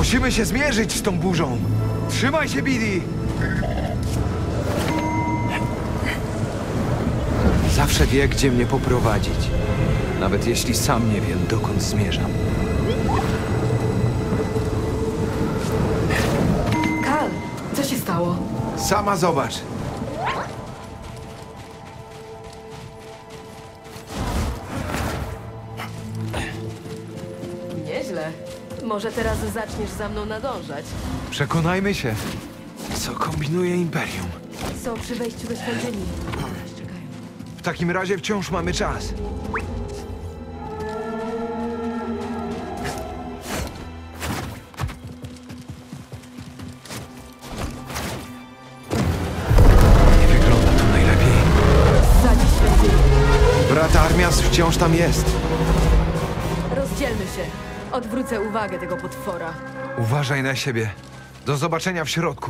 Musimy się zmierzyć z tą burzą. Trzymaj się, Billy! Zawsze wie, gdzie mnie poprowadzić. Nawet jeśli sam nie wiem, dokąd zmierzam. Kal, co się stało? Sama zobacz. Nieźle. Może teraz zaczniesz za mną nadążać. Przekonajmy się, co kombinuje Imperium. Są przy wejściu do świątyni. Nas czekają. W takim razie wciąż mamy czas. Nie wygląda to najlepiej. Zadzi świątyni. Brat Armias wciąż tam jest. Rozdzielmy się. Odwrócę uwagę tego potwora. Uważaj na siebie. Do zobaczenia w środku.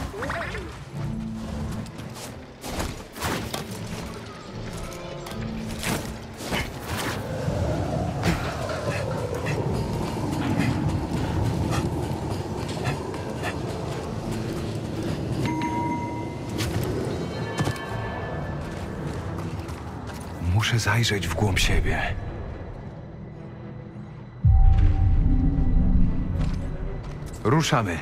Muszę zajrzeć w głąb siebie. Ruszamy.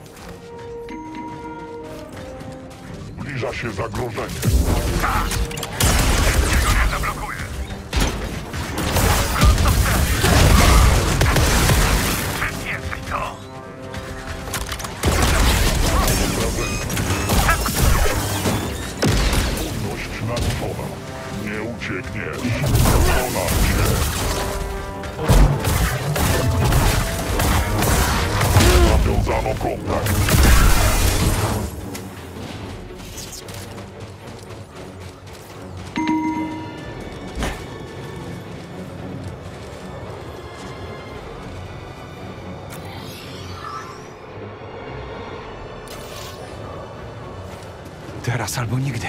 Zbliża się zagrożenie. nadszona. Nie uciekniesz. Pokonam cię. Nawiązano kontakt. Teraz albo nigdy.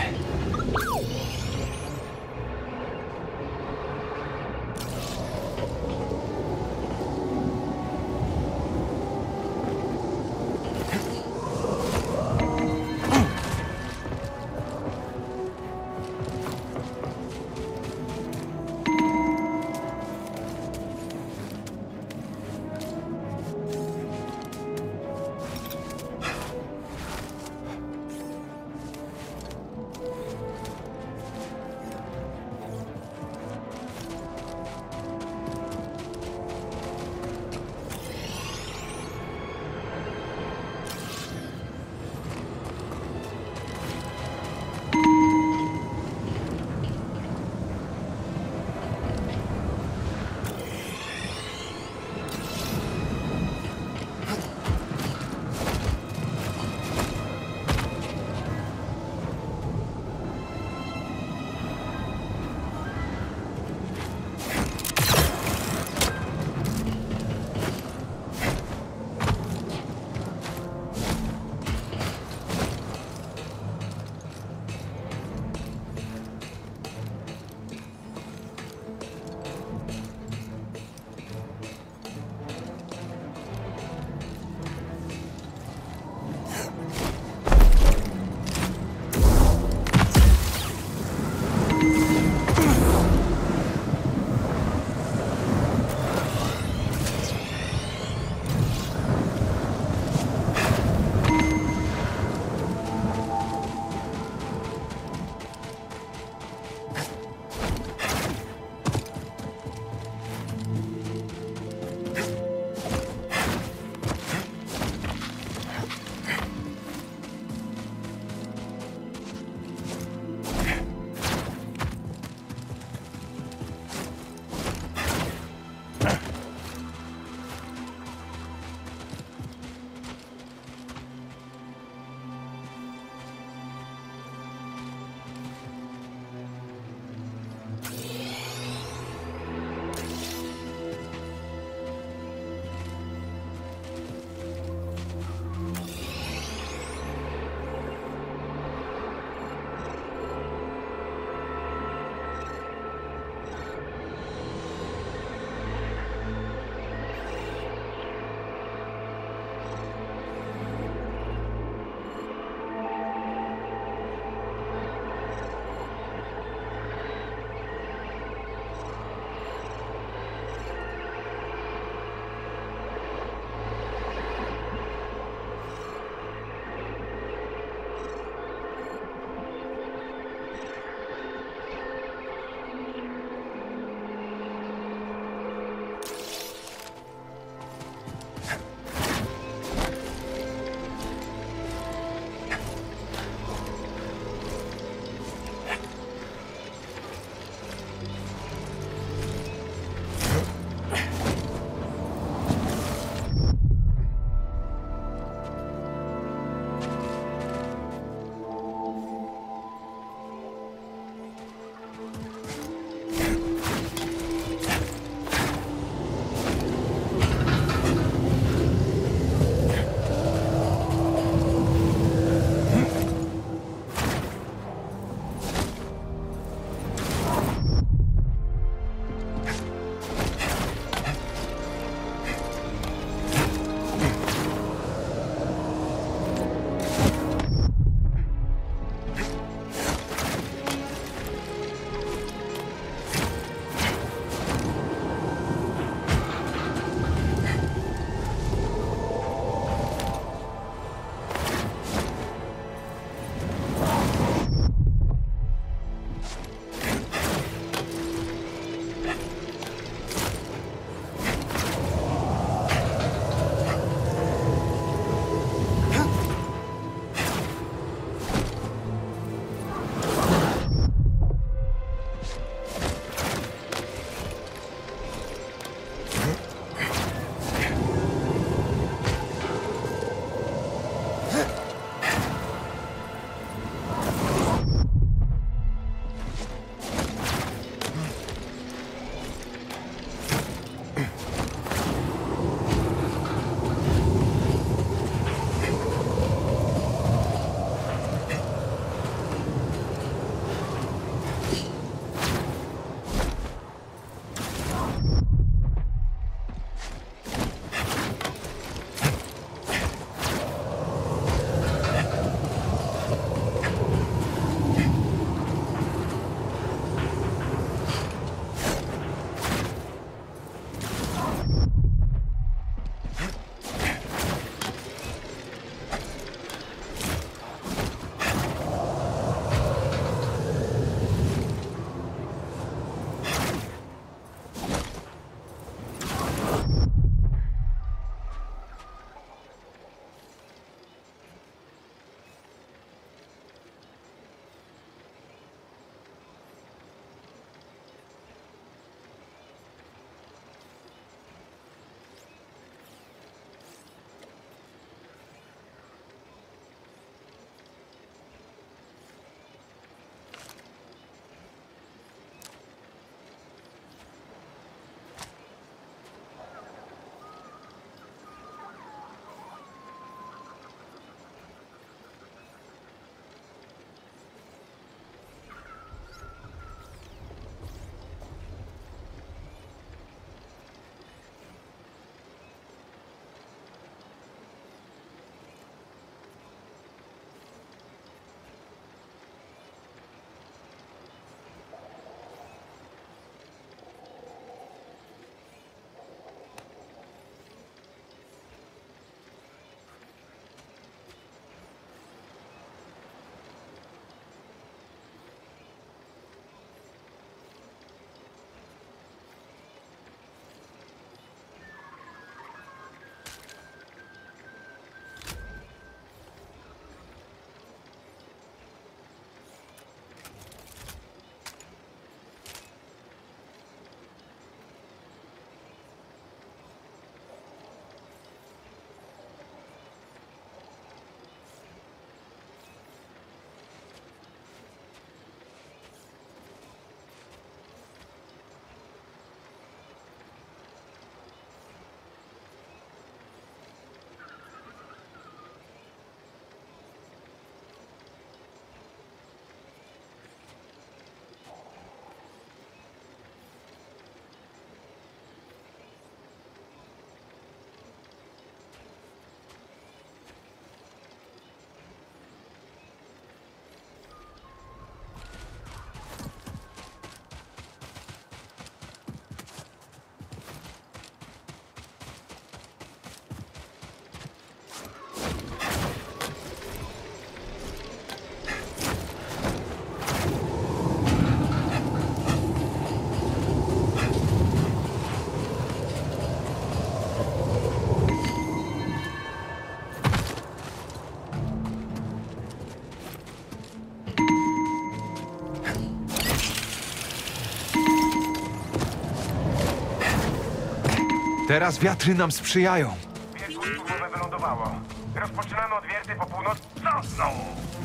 Teraz wiatry nam sprzyjają. Wierzchu szturmowe wylądowało. Rozpoczynamy odwierty po północy. Co znowu?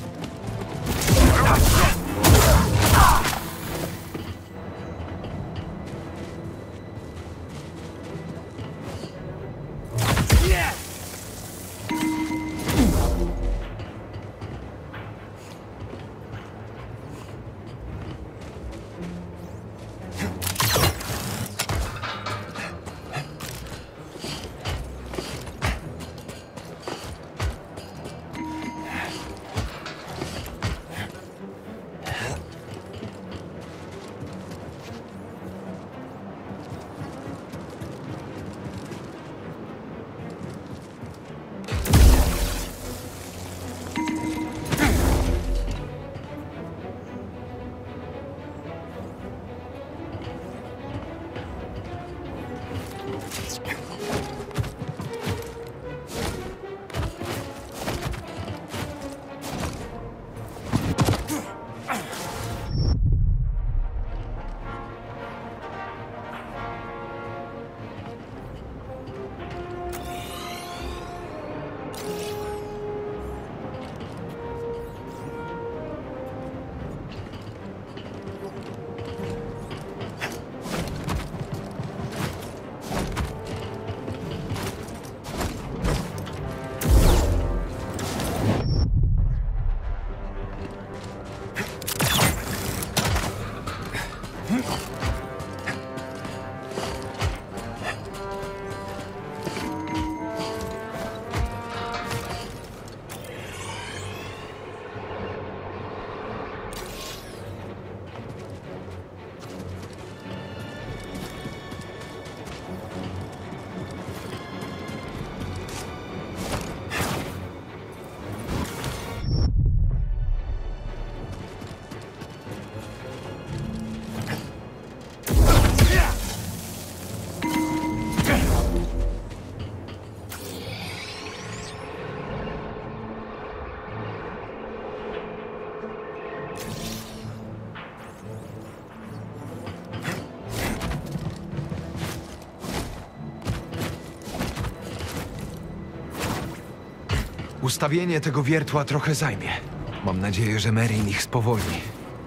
Ustawienie tego wiertła trochę zajmie. Mam nadzieję, że Merrin ich spowolni.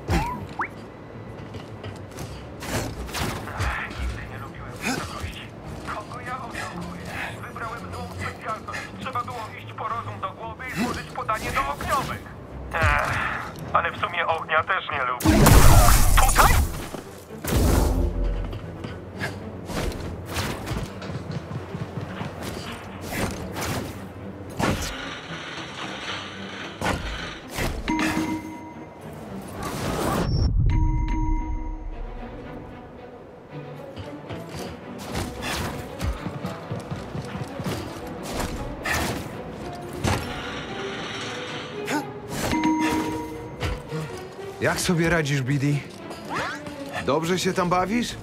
Nigdy nie lubiłem wysokości. Kogo ja oszukuję? Wybrałem złą specjalność. Trzeba było iść po rozum do głowy i złożyć podanie do ogniowych. Ale w sumie ognia też nie lubię. Tutaj? Jak sobie radzisz, BD? Dobrze się tam bawisz?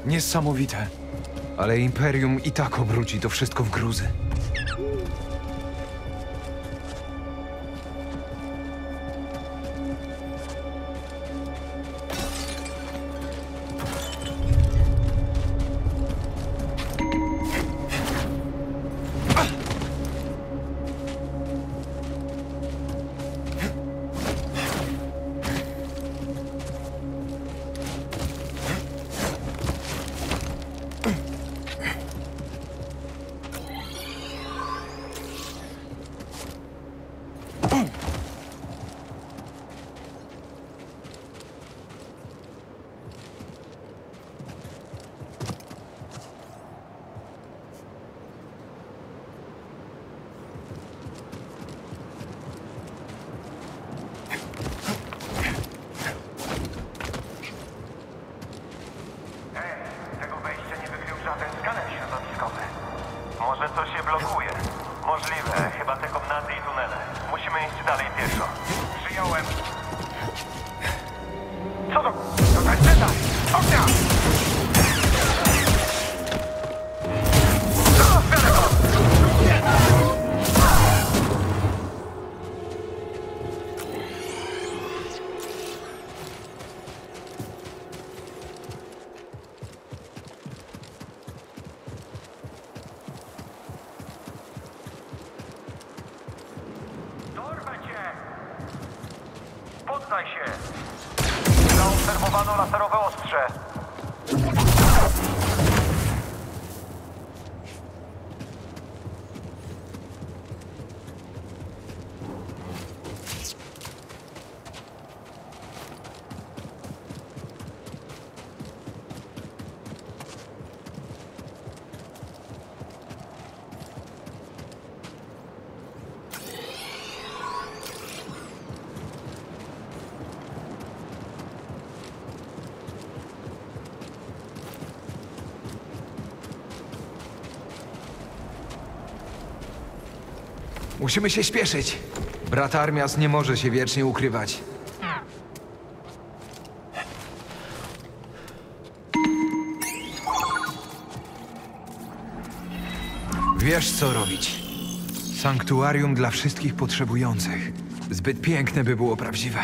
Niesamowite. Ale Imperium i tak obróci to wszystko w gruzy. Tego wejścia nie wykrył żaden skaner środowiskowy. Może coś się blokuje. Możliwe, chyba te komnaty i tunele. Musimy iść dalej pieszo. Przyjąłem. Co to? To tak czytaj! Ognia! Załatwiamy go! Dorwę cię! Poddaj się! Zaobserwowano laserowe ostrze. Musimy się śpieszyć. Brat Armias nie może się wiecznie ukrywać. Wiesz, co robić. Sanktuarium dla wszystkich potrzebujących. Zbyt piękne, by było prawdziwe.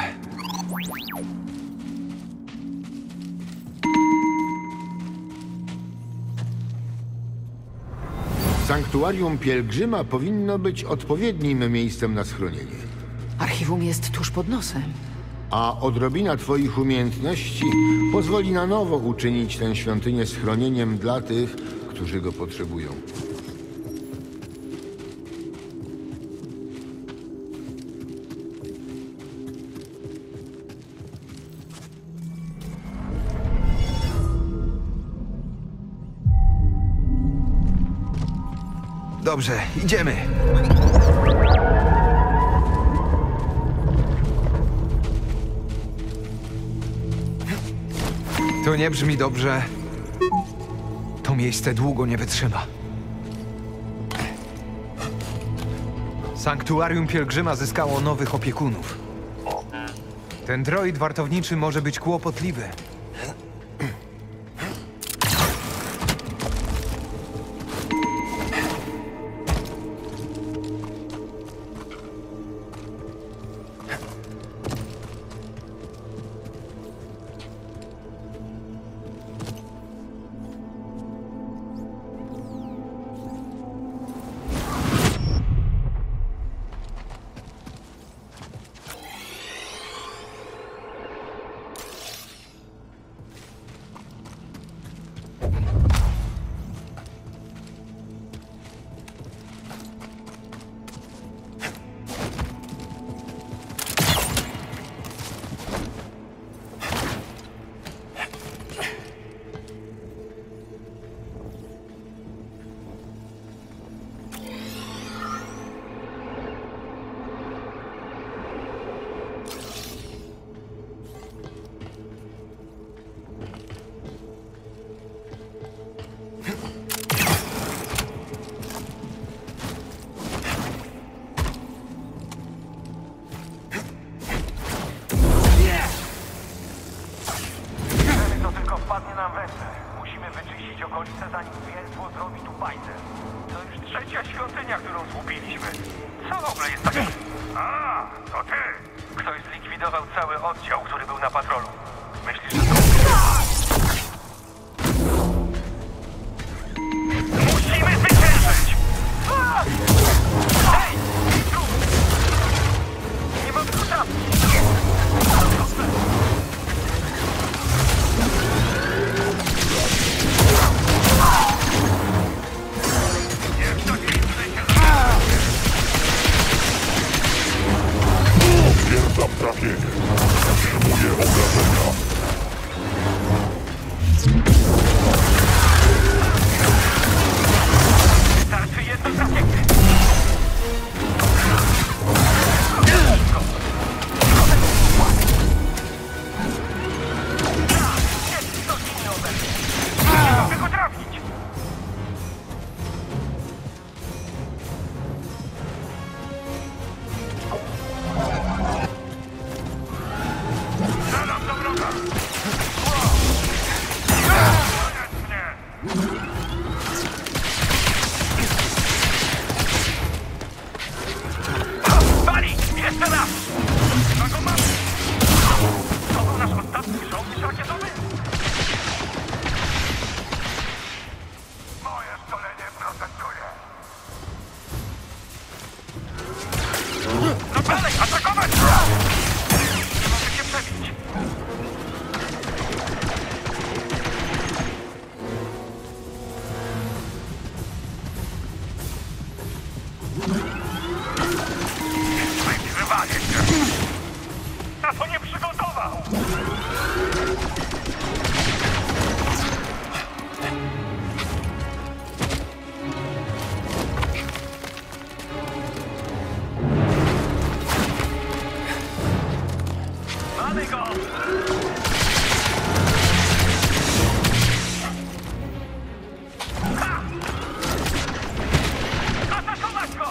Sanktuarium Pielgrzyma powinno być odpowiednim miejscem na schronienie. Archiwum jest tuż pod nosem. A odrobina twoich umiejętności pozwoli na nowo uczynić tę świątynię schronieniem dla tych, którzy go potrzebują. Dobrze, idziemy. To nie brzmi dobrze. To miejsce długo nie wytrzyma. Sanktuarium Pielgrzyma zyskało nowych opiekunów. Ten droid wartowniczy może być kłopotliwy. to ty! Ktoś zlikwidował cały oddział, który był na patrolu. Myślisz, że to... Musimy zwyciężyć! Hej! Tu! Nie mogę tu trafić! Potwierdzam trafienie. Otrzymuję obrażenia. Wystarczy jedno trafienie. Jest coś innego. Nie mogę go trafić. Strzelam do wroga. Koniec mnie. Bali! Jeszcze raz! Chyba go mam! To był nasz ostatni żołnierz rakietowy? Moje szkolenie protestuje. No dalej, atakować! Nie mogę się przebić. Wygrywanie się! Na to nie przygotował! Mamy go! Ha! Atakować go!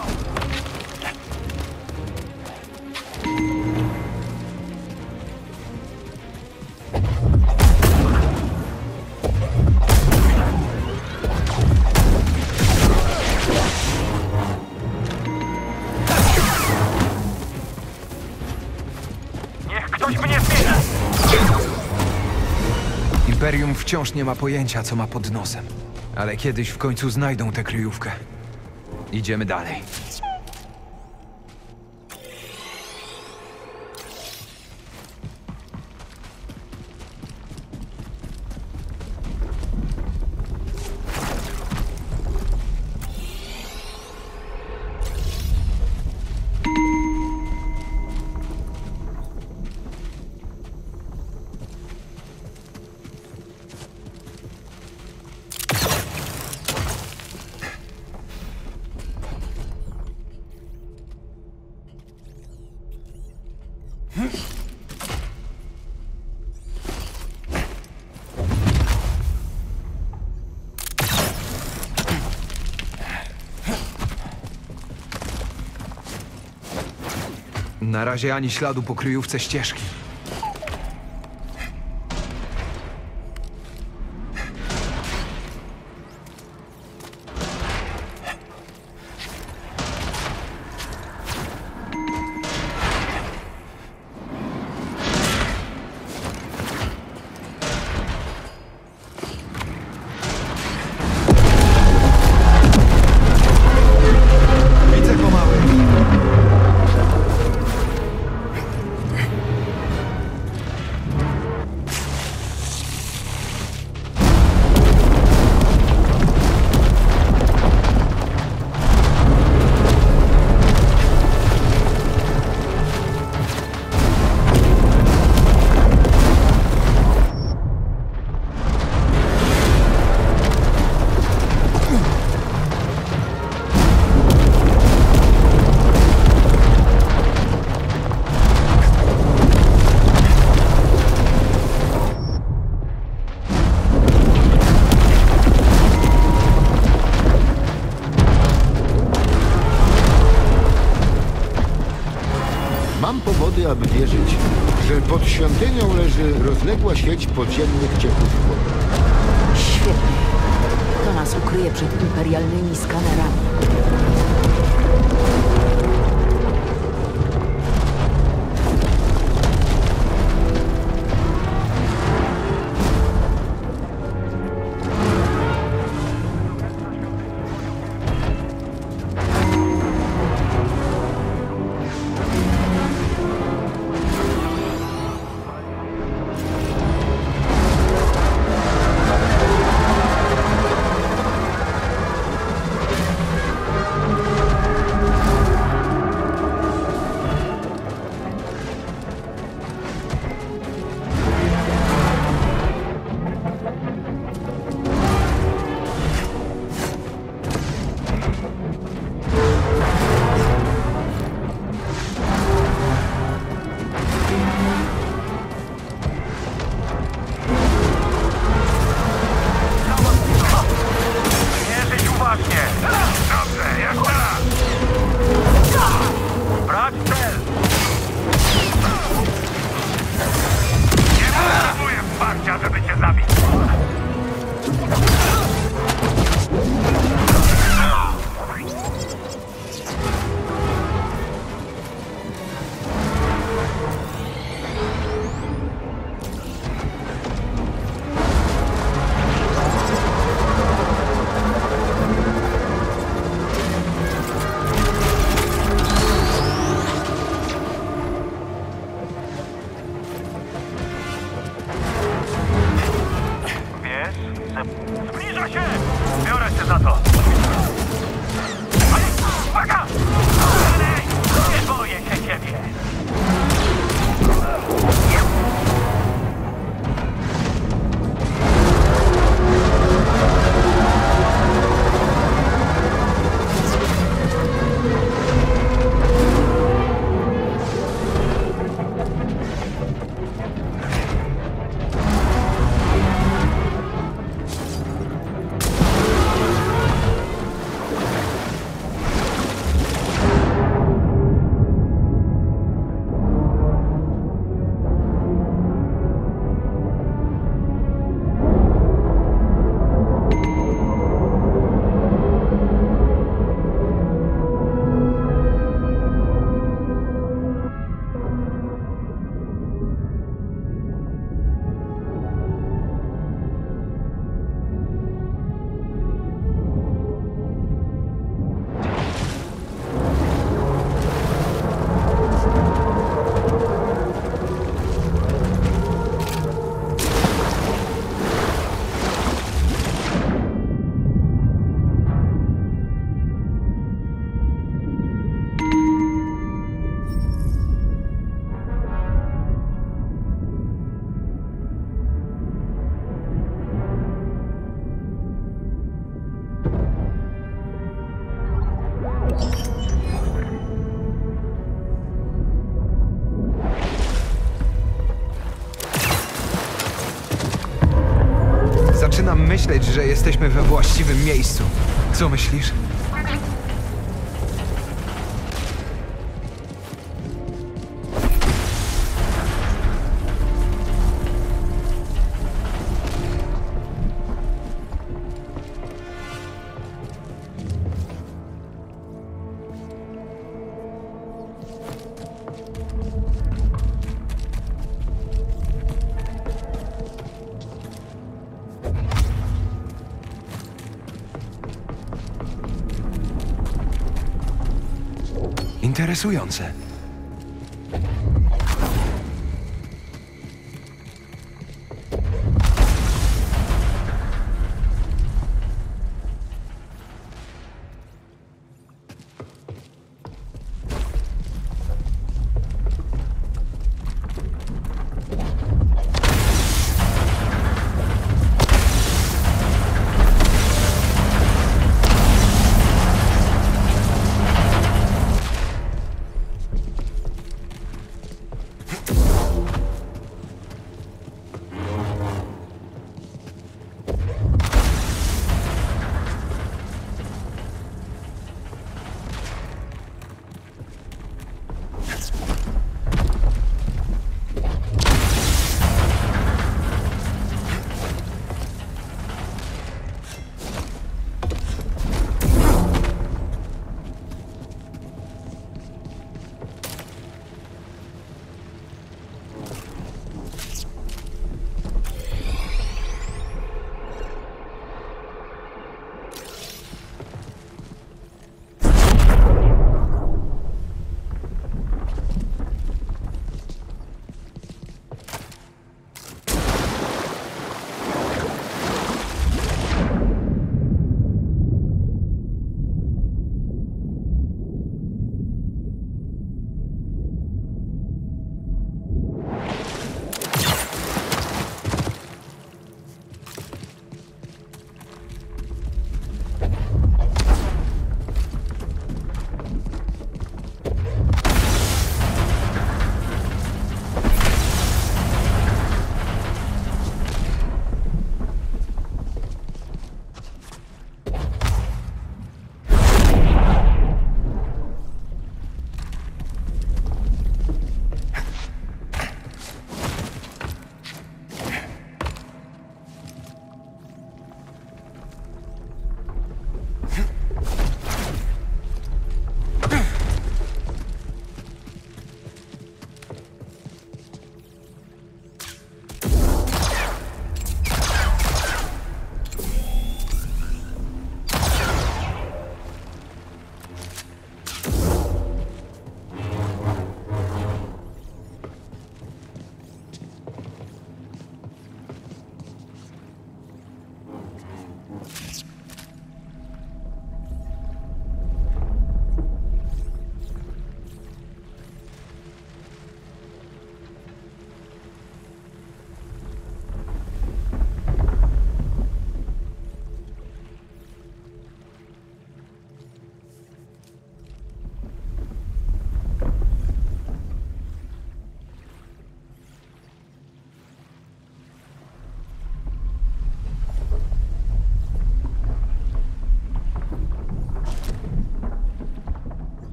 Niech ktoś mnie zmieni! Imperium wciąż nie ma pojęcia, co ma pod nosem. Ale kiedyś w końcu znajdą tę kryjówkę. Idziemy dalej. Na razie ani śladu po kryjówce ścieżki. Widzę go, mały. Mam powody, aby wierzyć, że pod świątynią leży rozległa sieć podziemnych cieków wody. Świetnie. To nas ukryje przed imperialnymi skanerami. myśleć, że jesteśmy we właściwym miejscu. Co myślisz? Interesujące.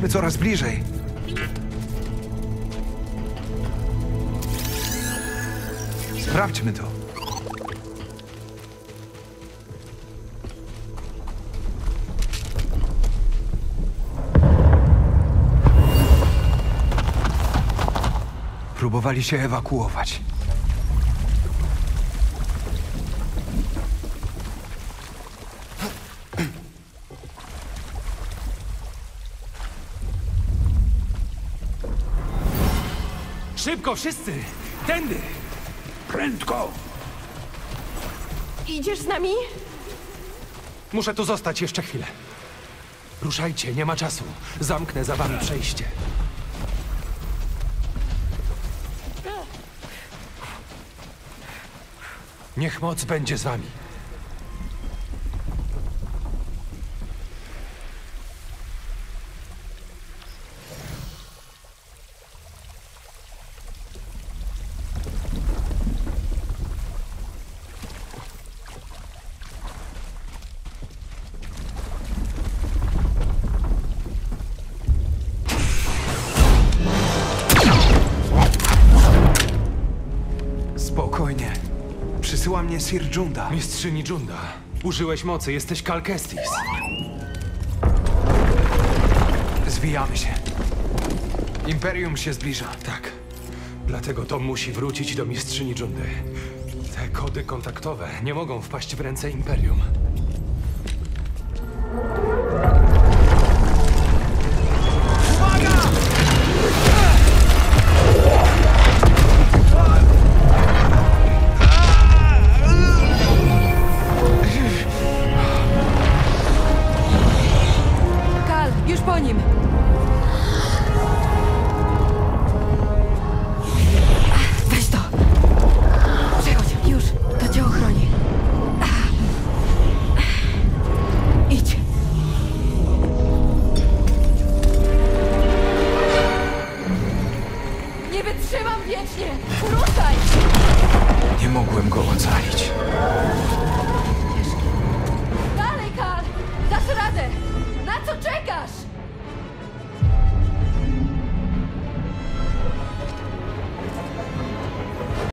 Jesteśmy coraz bliżej. Sprawdźmy to. Próbowali się ewakuować. Szybko, wszyscy! Tędy! Prędko! Idziesz z nami? Muszę tu zostać jeszcze chwilę. Ruszajcie, nie ma czasu. Zamknę za wami przejście. Niech moc będzie z wami. Spokojnie. Przysyła mnie Sir Junda. Mistrzyni Junda, użyłeś mocy, jesteś Cal Kestis. Zwijamy się. Imperium się zbliża. Tak. Dlatego to musi wrócić do mistrzyni Jundy. Te kody kontaktowe nie mogą wpaść w ręce Imperium. Kal, już po nim. Weź to. Przechodź, już. To cię ochroni. Idź. Nie wytrzymam wiecznie. Ruszaj! Nie mogłem go ocalić. Dalej, Kal! Dasz radę! Na co czekasz?